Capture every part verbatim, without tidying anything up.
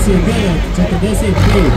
trideset devet četrdeset pet.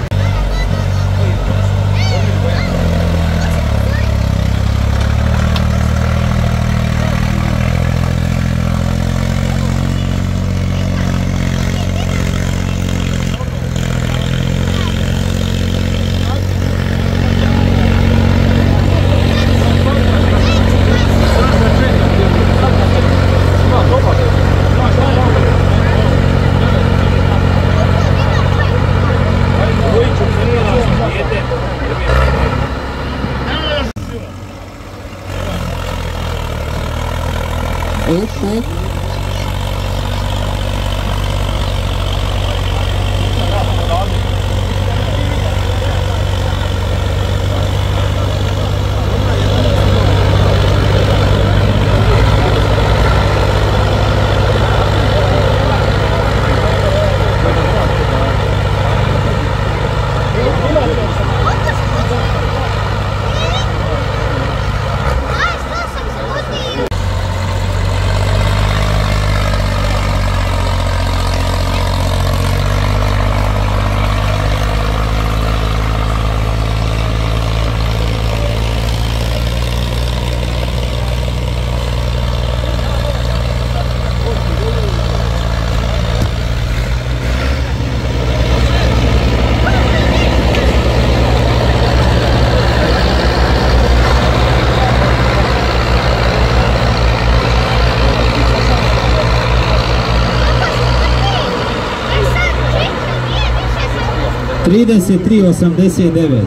trideset tri osamdeset devet.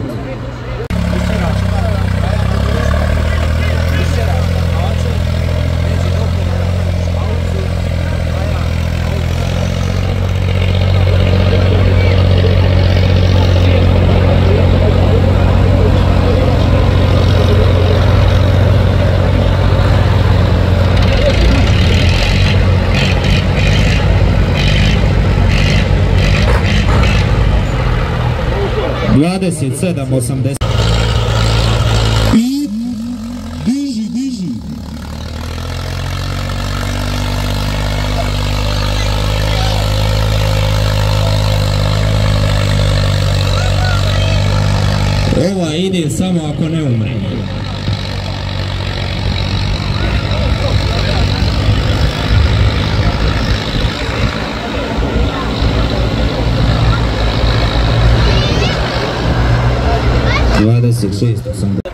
dvadeset sedam osamdeset. I diži, diži. Ova ide samo ako ne umre. dvadeset šest osamdeset.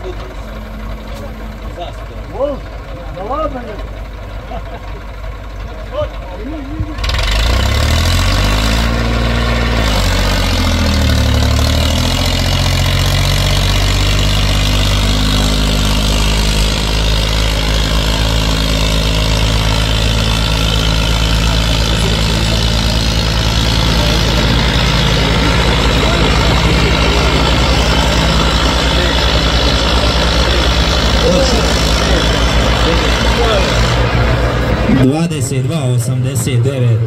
dvadeset dva osamdeset devet.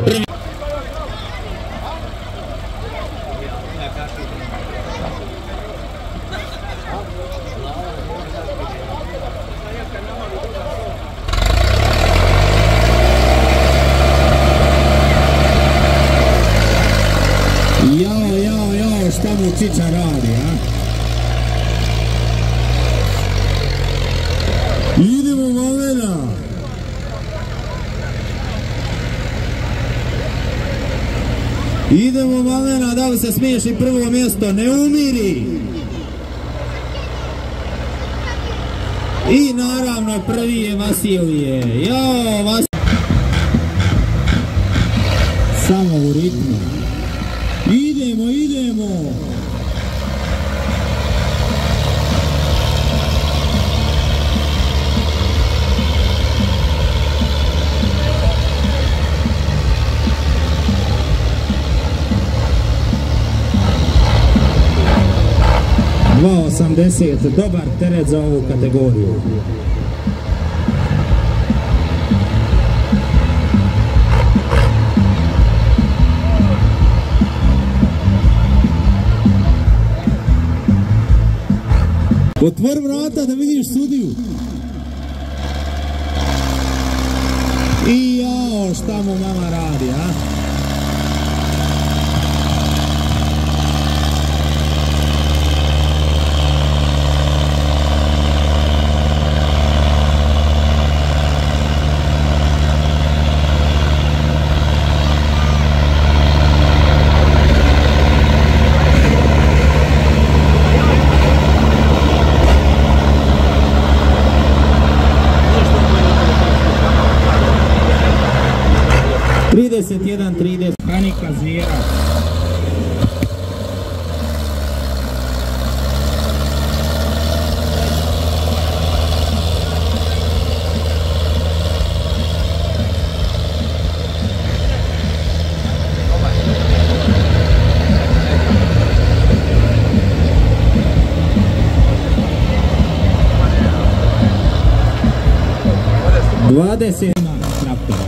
Jao, jao, jao, šta mu Čiča radi, a? Idemo, Valena! Idemo, Valena, da li se smiješ i prvo mjesto? Ne umiri! I naravno prvi je Vasilije. Jao, Vasilije! Samo u ritmu. Idemo, idemo! dva osamdeset, dobar teret za ovu kategoriju. Otvori vrata da vidiš sudiju. I jao, šta mu mama radi, a? trideset jedan trideset. Hanika Zvijera. dvadeset traktora.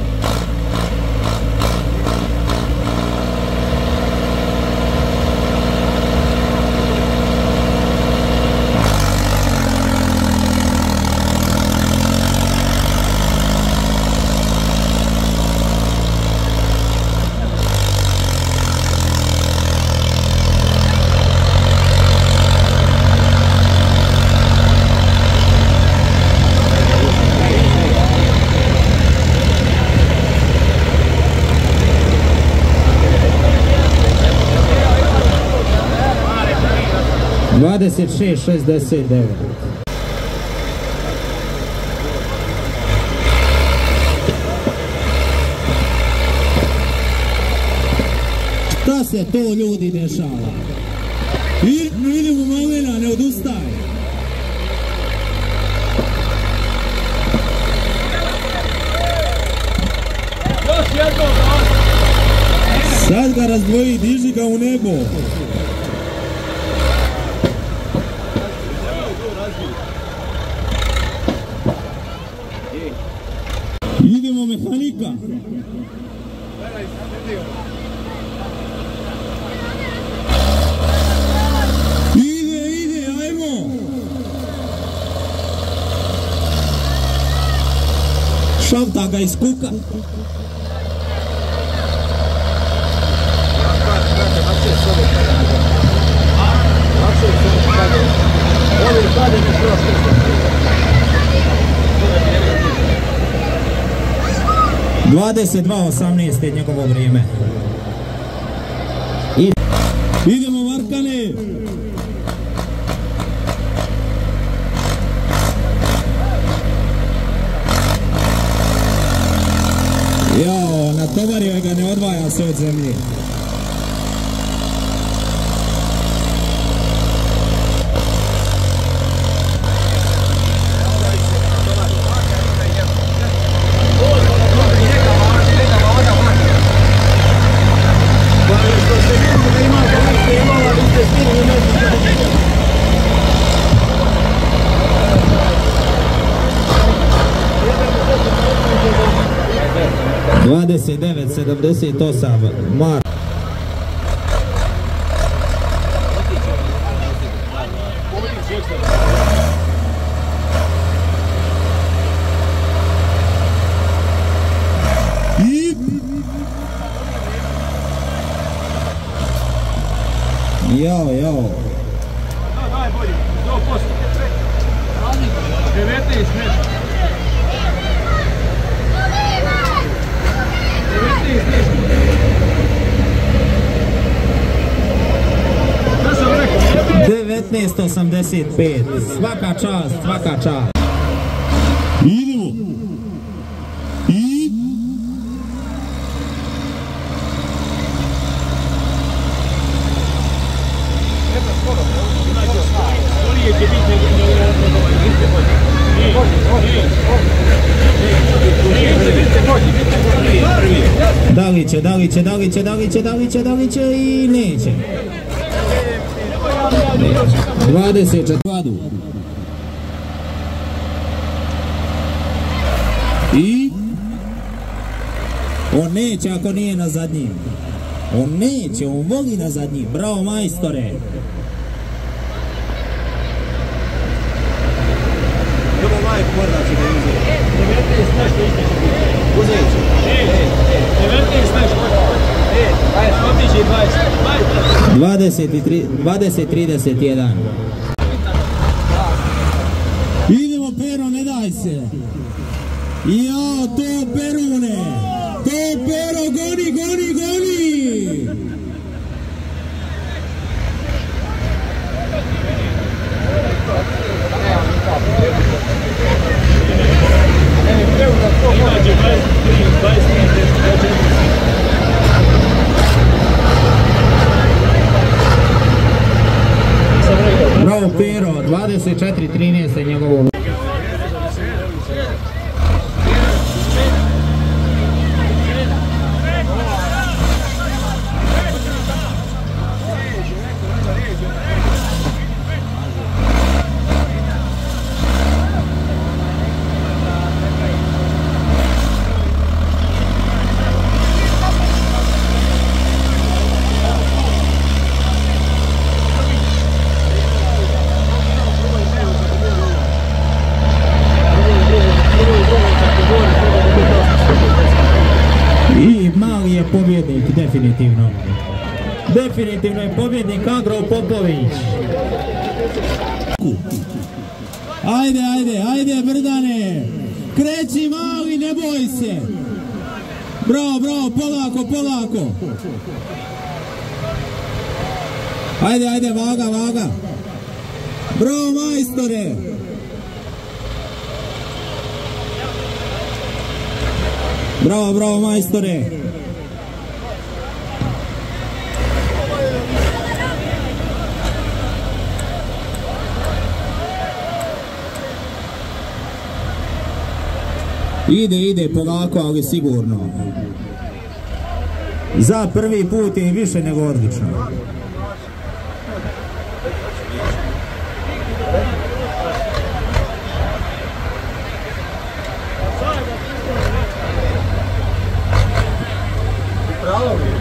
dvadeset šest šezdeset devet. Šta se to ljudi dešava? I, idemo Mavena, ne odustaj. Sad ga razdvoji, diži ga u nebo. Idemo mehanika. Ide, ide, ajmo. Šalta ga iz kuka. dvadeset dva osamnaest je njegovo vrijeme. I... Idemo Markane. Jao, natovario ga, ne odvaja se od zemlje. dvadeset devet sedamdeset osam. Mar. Jao, jao. Daj bolje, sto posto. devetnaest metra. devetnaest osamdeset pet. Svaka čast, svaka čast. Idemo. I... Da li će, da li će, da li će, da li će, da li će, da li će i neće. dvadeset četiri. I... On neće ako nije na zadnjim. On neće, on voli na zadnjim. Bravo majstore. Dobro majko mora će da uzeti. devetnaest nešto isto će biti. Uzeti će. devetnaest nešto. Ajde, otići dvadeset. dvadeset trideset jedan. Idemo Pero, ne daj se. Jao, to Perune. To Pero, goni, goni, goni. Imađe dvadeset tri, dvadeset tri, dvadeset četiri trinaest je njegovo. Pobjednik, definitivno. Definitivno je pobjednik Agro Popović. Ajde, ajde, ajde Brdane. Kreći mali, ne boj se. Bravo, bravo, polako, polako. Ajde, ajde, vaga, vaga. Bravo majstore. Bravo, bravo majstore. Ide, ide, polako, ali sigurno. Za prvi put je više nego odlično. Pravo mi.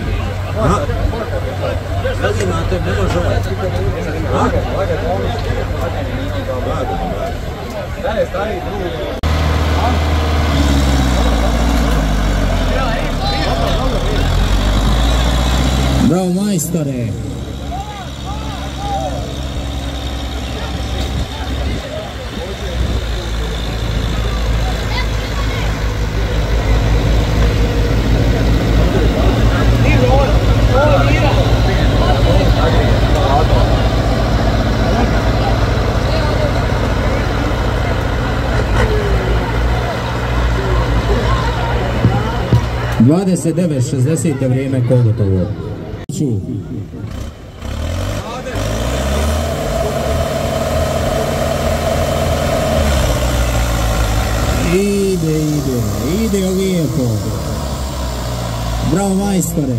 Vezi na te, ne može ovaj. Laga, laga, laga. Stane, stani, drugi. Bravo majstore. dvadeset devet šezdeset je vrijeme Kogotovo. Ide, ide, ide lijepo. Bravo majstore.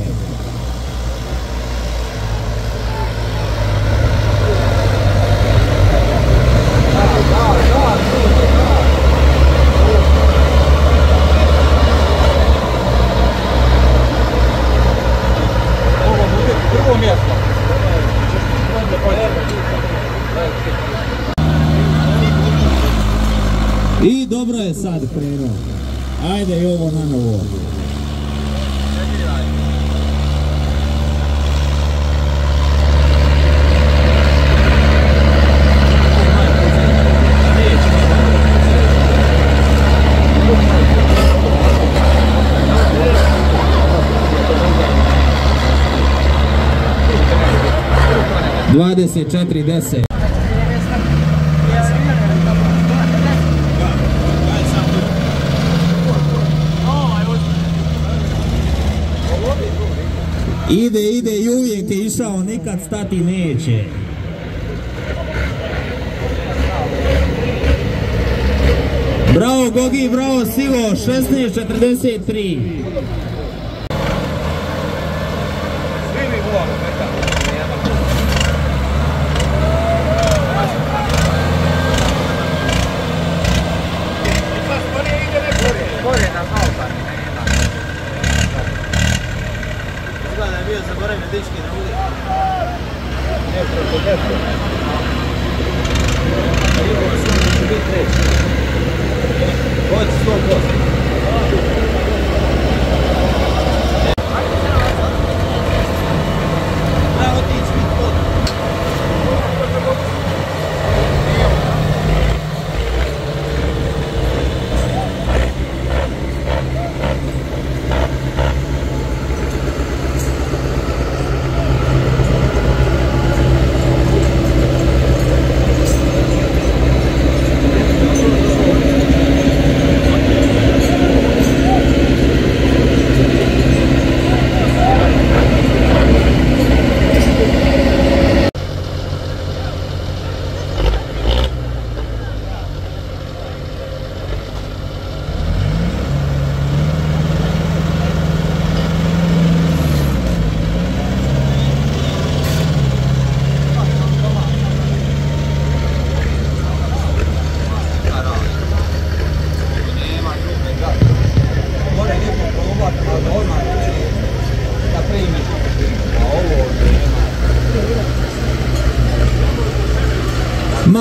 I dobro je sad krenuo. Ajde i ovo na novo. dvadeset četiri deset. Ide, ide i uvijek je išao, nikad stati neće. Bravo Gogi, bravo Sivo, šesnaest četrdeset tri. Zaboravim dečki da bude. Lijepo, lijepo. Lijepo, sve će biti treći. Hoći sto posto. Bravo ti će biti pod.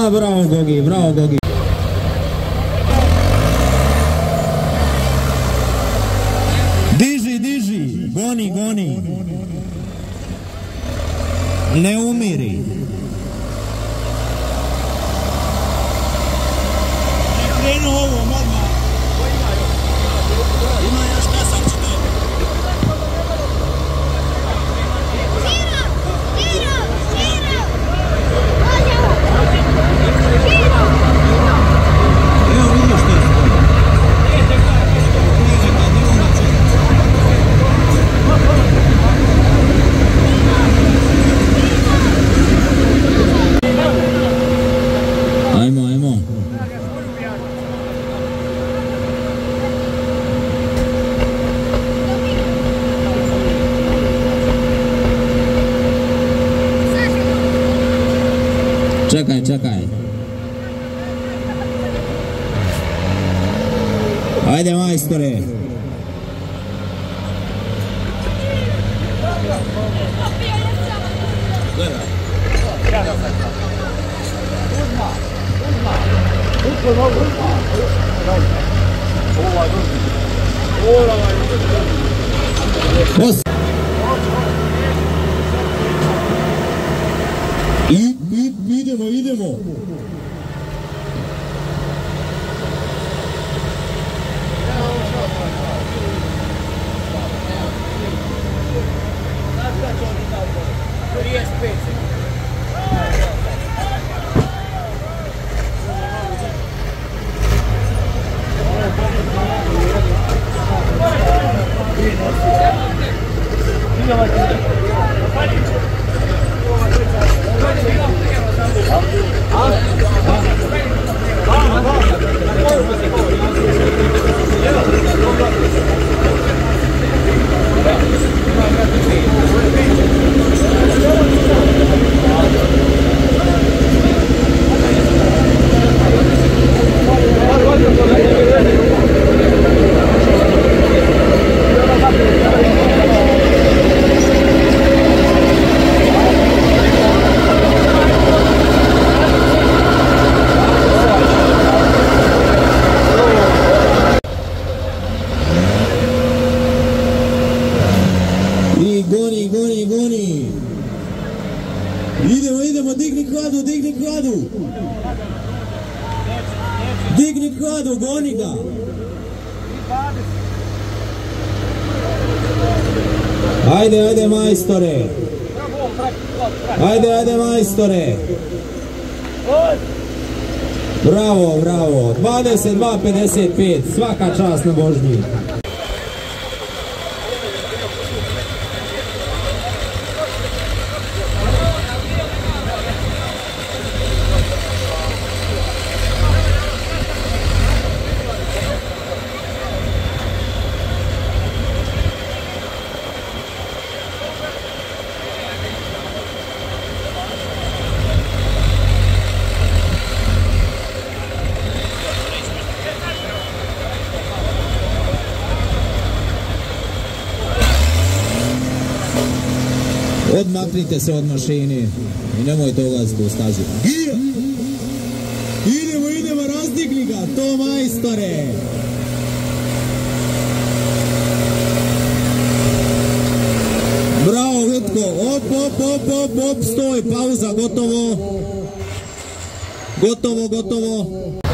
A, bravo Gogi, bravo Gogi. Diži, diži, goni, goni. Ne umiri. Krenu ovo, odmah. Ima još kasak će to. Evo vidiš što je skoro. Ajmo, ajmo. Čekaj, čekaj. Ajde majstore. Os. I, i, idemo, idemo. Goni, goni, goni. Idemo, idemo, digni kladu, digni kladu. Digni kladu, goni ga. Ajde, ajde majstore. Ajde, ajde majstore. Bravo, bravo. dvadeset dva pedeset pet. Svaka čast na vožnji. Odmaknite se od mašini i nemojte ulaziti u stazu. Idemo, idemo, razdigli ga, to majstore! Bravo, Lutko, op, op, op, op, op, stoj, pauza, gotovo. Gotovo, gotovo.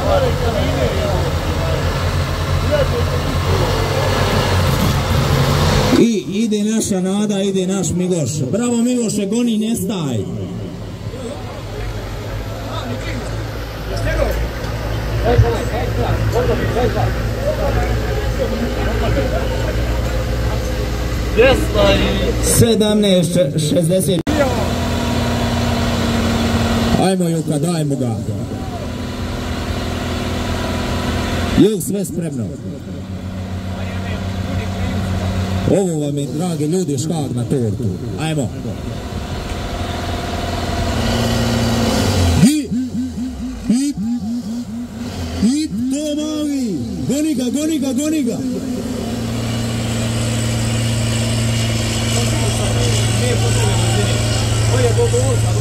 I ide naša nada, ide naš Miloš. Bravo Miloše, goni, ne staj. sedamnaest šezdeset. Ajmo Juka, dajmo ga. Juk, sve spremno. Ovo vam je, dragi ljudi, škag na tortu. Ajmo. Hip, hip, hip, to mali. Goni ga, goni ga, goni ga. Nije potrebe brzine. Ovo je dobro,